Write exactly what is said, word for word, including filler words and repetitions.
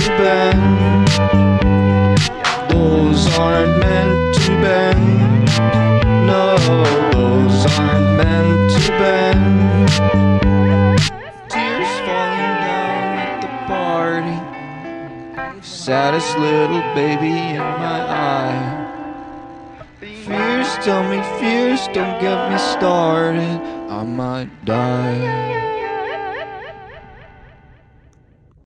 to bend. Those aren't meant to bend. No, those aren't meant to bend. Tears falling down at the party. Saddest little baby in my eye. Fears tell me, fears don't get me started. I might die.